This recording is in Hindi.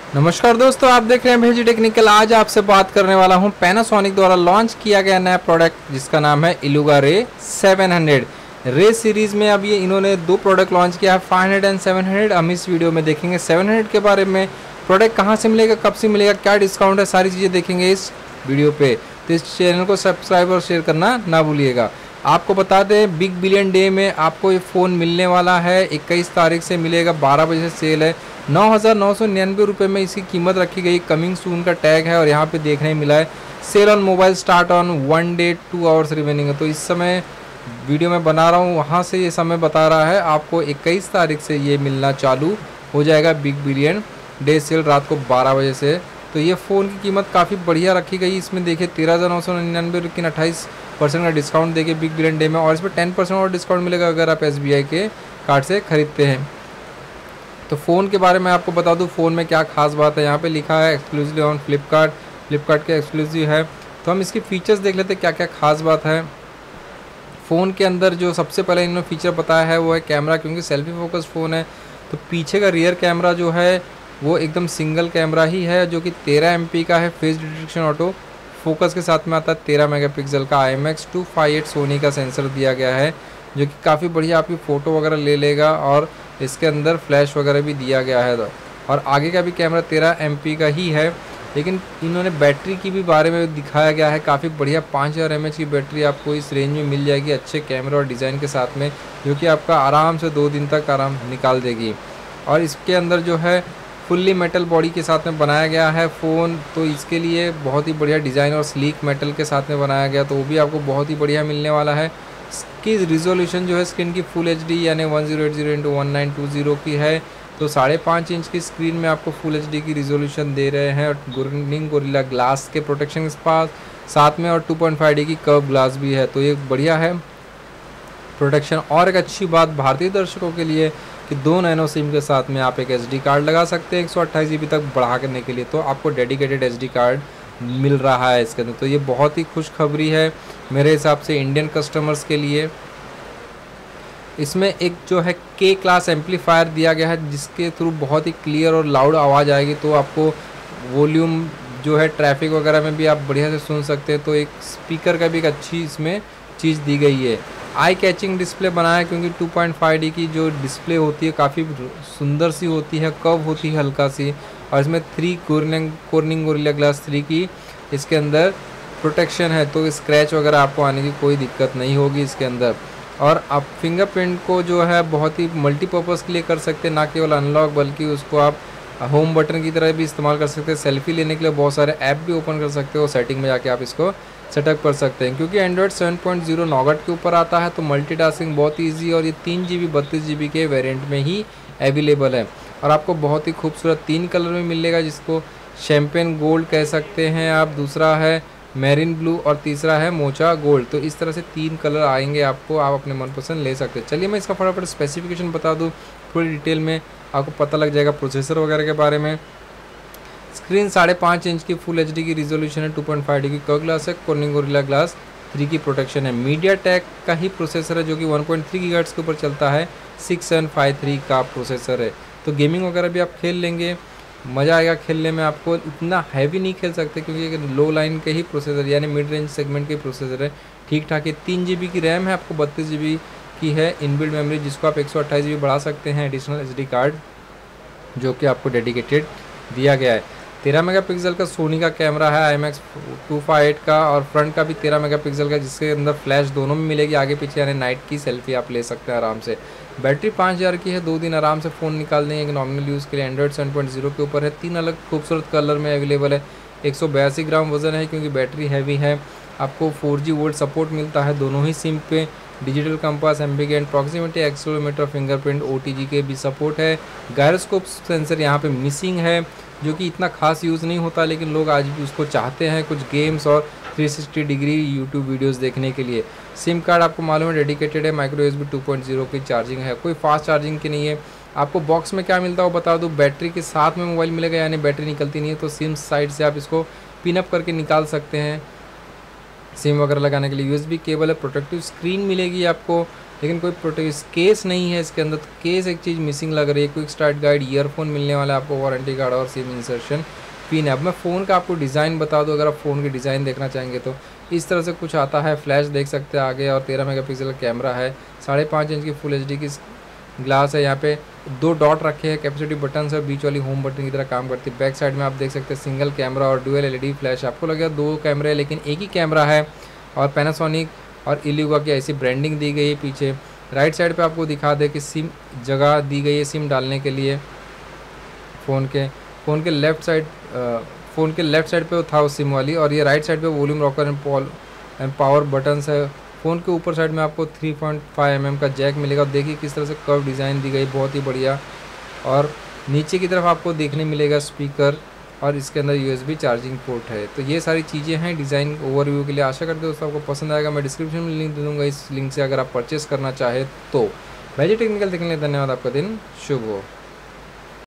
नमस्कार दोस्तों, आप देख रहे हैं भेजी टेक्निकल। आज आपसे बात करने वाला हूं पैनासोनिक द्वारा लॉन्च किया गया नया प्रोडक्ट जिसका नाम है इलुगा रे 700 रे सीरीज में। अब ये इन्होंने दो प्रोडक्ट लॉन्च किया है, 500 एंड 700। हम इस वीडियो में देखेंगे 700 के बारे में, प्रोडक्ट कहां से मिलेगा, कब से मिलेगा, क्या डिस्काउंट है, सारी चीज़ें देखेंगे इस वीडियो पे। तो इस चैनल को सब्सक्राइब और शेयर करना ना भूलिएगा। आपको बता दें, बिग बिलियन डे में आपको ये फ़ोन मिलने वाला है। 21 तारीख से मिलेगा, 12 बजे से सेल है। 9,999 रुपये में इसकी कीमत रखी गई। कमिंग सून का टैग है और यहाँ पे देखने मिला है sale on mobile start on 1 day 2 hours remaining है। तो इस समय वीडियो में बना रहा हूँ, वहाँ से ये समय बता रहा है आपको 21 तारीख से ये मिलना चालू हो जाएगा। बिग बिलियन डे सेल रात को 12 बजे से। तो ये फ़ोन की कीमत काफ़ी बढ़िया रखी गई। इसमें देखिए 13,999, लेकिन 28% का डिस्काउंट देखिए बिग बिलियन डे में, और इसमें 10% और डिस्काउंट मिलेगा अगर आप SBI के कार्ड से ख़रीदते हैं। तो फ़ोन के बारे में आपको बता दूं, फ़ोन में क्या खास बात है। यहाँ पे लिखा है एक्सक्लूसिवली ऑन फ्लिपकार्ट के एक्सक्लूसिव है। तो हम इसकी फ़ीचर्स देख लेते हैं क्या क्या खास बात है। फ़ोन के अंदर जो सबसे पहले इन्होंने फ़ीचर बताया है वो है कैमरा, क्योंकि सेल्फी फोकस फ़ोन है। तो पीछे का रियर कैमरा जो है वो एकदम सिंगल कैमरा ही है, जो कि 13 MP का है। फेस डिटेक्शन ऑटो फोकस के साथ में आता है। 13 मेगापिक्सल का IMX258 सोनी का सेंसर दिया गया है, जो कि काफ़ी बढ़िया आपकी फ़ोटो वगैरह ले लेगा। और इसके अंदर फ्लैश वगैरह भी दिया गया है। और आगे का भी कैमरा 13 MP का ही है। लेकिन इन्होंने बैटरी की भी बारे में दिखाया गया है, काफ़ी बढ़िया 5000 mAh की बैटरी आपको इस रेंज में मिल जाएगी, अच्छे कैमरे और डिज़ाइन के साथ में, जो कि आपका आराम से 2 दिन तक आराम निकाल देगी। और इसके अंदर जो है फुल्ली मेटल बॉडी के साथ में बनाया गया है फ़ोन, तो इसके लिए बहुत ही बढ़िया डिज़ाइन और स्लीक मेटल के साथ में बनाया गया, तो वो भी आपको बहुत ही बढ़िया मिलने वाला है। इसकी रिजोल्यूशन जो है स्क्रीन की फुल HD यानी 1080x1920 की है। तो 5.5 इंच की स्क्रीन में आपको फुल HD की रिजोल्यूशन दे रहे हैं। और गोरिल्ला ग्लास के प्रोटेक्शन के पास साथ में, और 2.5D की कर्व ग्लास भी है। तो ये बढ़िया है प्रोटेक्शन। और एक अच्छी बात भारतीय दर्शकों के लिए कि 2 नैनो सिम के साथ में आप एक SD कार्ड लगा सकते हैं 128 GB तक बढ़ा करने के लिए। तो आपको डेडिकेटेड SD कार्ड मिल रहा है इसके अंदर। तो ये बहुत ही खुशखबरी है मेरे हिसाब से इंडियन कस्टमर्स के लिए। इसमें एक जो है K क्लास एम्पलीफायर दिया गया है, जिसके थ्रू बहुत ही क्लियर और लाउड आवाज़ आएगी। तो आपको वॉल्यूम जो है ट्रैफिक वगैरह में भी आप बढ़िया से सुन सकते हैं। तो एक स्पीकर का भी एक अच्छी इसमें चीज़ दी गई है। आई कैचिंग डिस्प्ले बनाया है, क्योंकि 2.5D की जो डिस्प्ले होती है काफ़ी सुंदर सी होती है, कर्व होती है हल्का सी। और इसमें 3 कॉर्निंग गोरिल्ला ग्लास 3 की इसके अंदर प्रोटेक्शन है, तो स्क्रैच वगैरह आपको आने की कोई दिक्कत नहीं होगी इसके अंदर। और आप फिंगरप्रिंट को जो है बहुत ही मल्टीपर्पज़ के लिए कर सकते हैं, ना केवल अनलॉक बल्कि उसको आप होम बटन की तरह भी इस्तेमाल कर सकते हैं। सेल्फी लेने के लिए बहुत सारे ऐप भी ओपन कर सकते हो, सेटिंग में जाके आप इसको सेटअप कर सकते हैं। क्योंकि एंड्रॉयड 7.0 नॉगट के ऊपर आता है, तो मल्टीटास्किंग बहुत ईजी। और ये 3 GB 32 GB के वेरिएंट में ही अवेलेबल है। और आपको बहुत ही खूबसूरत 3 कलर में मिलेगा, जिसको शैम्पेन गोल्ड कह सकते हैं आप, दूसरा है मैरिन ब्लू और तीसरा है मोचा गोल्ड। तो इस तरह से 3 कलर आएंगे आपको, आप अपने मनपसंद ले सकते हैं। चलिए मैं इसका फटाफट स्पेसिफिकेशन बता दूँ थोड़ी डिटेल में, आपको पता लग जाएगा प्रोसेसर वगैरह के बारे में। स्क्रीन 5.5 इंच की फुल HD की रिजोल्यूशन है, 2.5D की कर्व ग्लास है, कॉर्निंग गोरिल्ला ग्लास 3 की प्रोटेक्शन है। मीडिया टेक का ही प्रोसेसर है, जो कि 1.3 GHz के ऊपर चलता है, 6753 का प्रोसेसर है। तो गेमिंग वगैरह भी आप खेल लेंगे, मज़ा आएगा खेलने में। आपको इतना हैवी नहीं खेल सकते, क्योंकि लो लाइन के ही प्रोसेसर यानी मिड रेंज सेगमेंट के प्रोसेसर है, ठीक ठाक है। 3 GB की रैम है, आपको 32 GB की है इनबिल्ट मेमोरी, जिसको आप 128 GB बढ़ा सकते हैं एडिशनल SD कार्ड, जो कि आपको डेडिकेटेड दिया गया है। 13 मेगापिक्सल का सोनी का कैमरा है IMX258 का, और फ्रंट का भी 13 मेगापिक्सल का, जिसके अंदर फ्लैश दोनों में मिलेगी, आगे पीछे यानी नाइट की सेल्फी आप ले सकते हैं आराम से। बैटरी 5000 की है, 2 दिन आराम से फ़ोन निकाल देंगे। एक नॉमिनल यूज़ के लिए एंड्रॉयड 7.0 के ऊपर है। 3 अलग खूबसूरत कलर में अवेलेबल है। 182 ग्राम वज़न है, क्योंकि बैटरी हैवी है। आपको 4G वोल्ट सपोर्ट मिलता है दोनों ही सिम पे। Digital compass, ambient proximity, accelerometer, fingerprint, OTG के भी सपोर्ट है। गायरोस्कोप सेंसर यहाँ पे मिसिंग है, जो कि इतना खास यूज़ नहीं होता, लेकिन लोग आज भी उसको चाहते हैं कुछ गेम्स और 360 डिग्री यूट्यूब वीडियोस देखने के लिए। सिम कार्ड आपको मालूम है डेडिकेटेड है, माइक्रो USB 2.0 की चार्जिंग है, कोई फास्ट चार्जिंग की नहीं है। आपको बॉक्स में क्या मिलता है वो बता दूँ, बैटरी के साथ में मोबाइल मिलेगा, यानी बैटरी निकलती नहीं है। तो सिम साइड से आप इसको पिनअप करके निकाल सकते हैं सिम वगैरह लगाने के लिए। USB केबल है, प्रोटेक्टिव स्क्रीन मिलेगी आपको, लेकिन कोई प्रोटेक्ट केस नहीं है इसके अंदर। तो केस एक चीज़ मिसिंग लग रही है। क्विक स्टार्ट गाइड, ईयरफोन मिलने वाला है आपको, वारंटी कार्ड और सिम इंसर्शन पिन है। अब मैं फ़ोन का आपको डिज़ाइन बता दूँ, अगर आप फ़ोन की डिज़ाइन देखना चाहेंगे तो इस तरह से कुछ आता है। फ्लैश देख सकते हैं आगे, और 13 मेगापिक्सल कैमरा है, 5.5 इंच की फुल एचडी की ग्लास है। यहाँ पे 2 डॉट रखे हैं, कैपेसिटी बटन है, बीच वाली होम बटन की तरह काम करती है। बैक साइड में आप देख सकते हैं सिंगल कैमरा और डुअल एलईडी फ्लैश। आपको लगेगा 2 कैमरे लेकिन एक ही कैमरा है, और पैनासोनिक और इल्यूगा की ऐसी ब्रांडिंग दी गई है पीछे। राइट साइड पे आपको दिखा दे कि सिम जगह दी गई है सिम डालने के लिए। फ़ोन के लेफ़्ट साइड पे था वो सिम वाली, और ये राइट साइड पे volume rocker and power buttons है। फ़ोन के ऊपर साइड में आपको 3.5 mm का जैक मिलेगा। देखिए किस तरह से कर्व डिज़ाइन दी गई, बहुत ही बढ़िया। और नीचे की तरफ आपको देखने मिलेगा स्पीकर, और इसके अंदर USB चार्जिंग पोर्ट है। तो ये सारी चीज़ें हैं डिज़ाइन ओवरव्यू के लिए। आशा करते हो दोस्तों आपको पसंद आएगा। मैं डिस्क्रिप्शन में लिंक दे दूँगा, इस लिंक से अगर आप परचेस करना चाहे तो। वैजी टेक्निकल देखने के लिए धन्यवाद। आपका दिन शुभ हो।